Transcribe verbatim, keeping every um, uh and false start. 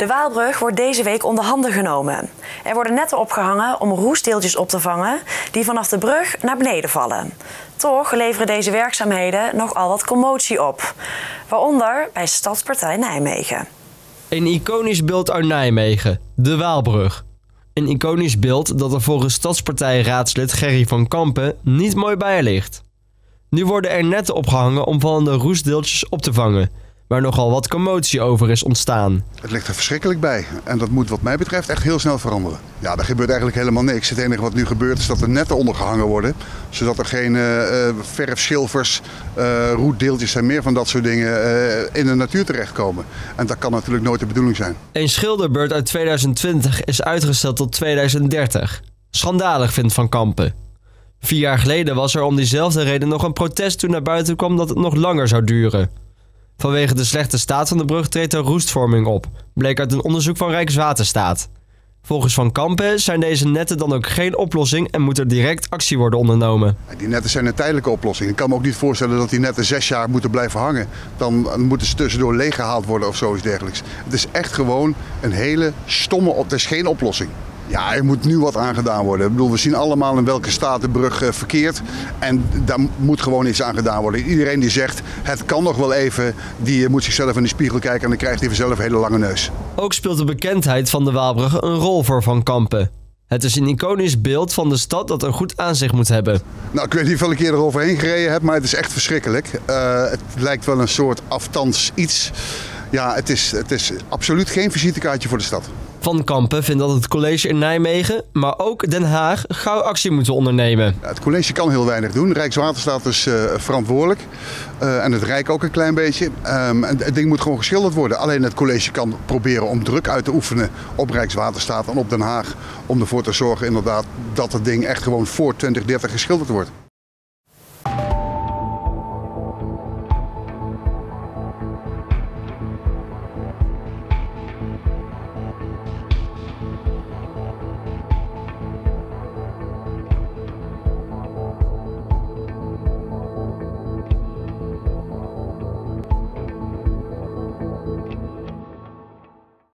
De Waalbrug wordt deze week onder handen genomen. Er worden netten opgehangen om roestdeeltjes op te vangen die vanaf de brug naar beneden vallen. Toch leveren deze werkzaamheden nogal wat commotie op. Waaronder bij Stadspartij Nijmegen. Een iconisch beeld uit Nijmegen, de Waalbrug. Een iconisch beeld dat er volgens Stadspartij-raadslid Gerry van Kampen niet mooi bij ligt. Nu worden er netten opgehangen om vallende roestdeeltjes op te vangen, waar nogal wat commotie over is ontstaan. Het ligt er verschrikkelijk bij en dat moet wat mij betreft echt heel snel veranderen. Ja, er gebeurt eigenlijk helemaal niks. Het enige wat nu gebeurt is dat er netten ondergehangen worden, zodat er geen uh, verf, schilfers, uh, roetdeeltjes en meer van dat soort dingen uh, in de natuur terechtkomen. En dat kan natuurlijk nooit de bedoeling zijn. Een schilderbeurt uit tweeduizend twintig is uitgesteld tot tweeduizend dertig. Schandalig, vindt Van Kampen. Vier jaar geleden was er om diezelfde reden nog een protest toen naar buiten kwam dat het nog langer zou duren. Vanwege de slechte staat van de brug treedt er roestvorming op, bleek uit een onderzoek van Rijkswaterstaat. Volgens Van Kampen zijn deze netten dan ook geen oplossing en moet er direct actie worden ondernomen. Die netten zijn een tijdelijke oplossing. Ik kan me ook niet voorstellen dat die netten zes jaar moeten blijven hangen. Dan moeten ze tussendoor leeggehaald worden of zoiets dergelijks. Het is echt gewoon een hele stomme op. Het is geen oplossing. Ja, er moet nu wat aan gedaan worden. Ik bedoel, we zien allemaal in welke staat de brug uh, verkeert. En daar moet gewoon iets aan gedaan worden. Iedereen die zegt, het kan nog wel even, die uh, moet zichzelf in de spiegel kijken en dan krijgt hij vanzelf een hele lange neus. Ook speelt de bekendheid van de Waalbrug een rol voor Van Kampen. Het is een iconisch beeld van de stad dat een goed aanzicht moet hebben. Nou, ik weet niet of ik een keer eroverheen gereden heb, maar het is echt verschrikkelijk. Uh, het lijkt wel een soort aftans iets. Ja, het is, het is absoluut geen visitekaartje voor de stad. Van Kampen vindt dat het college in Nijmegen, maar ook Den Haag, gauw actie moeten ondernemen. Het college kan heel weinig doen. Rijkswaterstaat is uh, verantwoordelijk. Uh, en het Rijk ook een klein beetje. Um, en het ding moet gewoon geschilderd worden. Alleen het college kan proberen om druk uit te oefenen op Rijkswaterstaat en op Den Haag. Om ervoor te zorgen inderdaad dat het ding echt gewoon voor twintig dertig geschilderd wordt.